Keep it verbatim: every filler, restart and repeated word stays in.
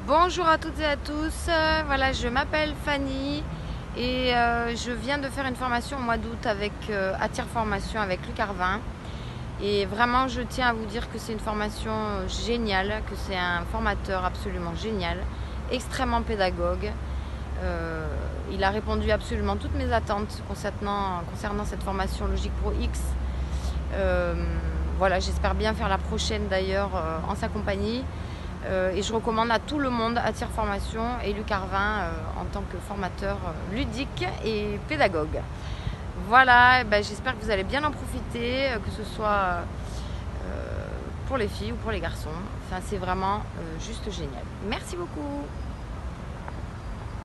Bonjour à toutes et à tous, euh, voilà, je m'appelle Fanny et euh, je viens de faire une formation au mois d'août avec euh, Attire Formation avec Luc Arvin. Et vraiment, je tiens à vous dire que c'est une formation géniale, que c'est un formateur absolument génial, extrêmement pédagogue. Euh, il a répondu absolument toutes mes attentes concernant, concernant cette formation Logique Pro X. Euh, voilà, j'espère bien faire la prochaine d'ailleurs euh, en sa compagnie. Euh, et je recommande à tout le monde Attire Formation et Luc Arvin euh, en tant que formateur euh, ludique et pédagogue. Voilà, ben, j'espère que vous allez bien en profiter, euh, que ce soit euh, pour les filles ou pour les garçons. Enfin, c'est vraiment euh, juste génial. Merci beaucoup.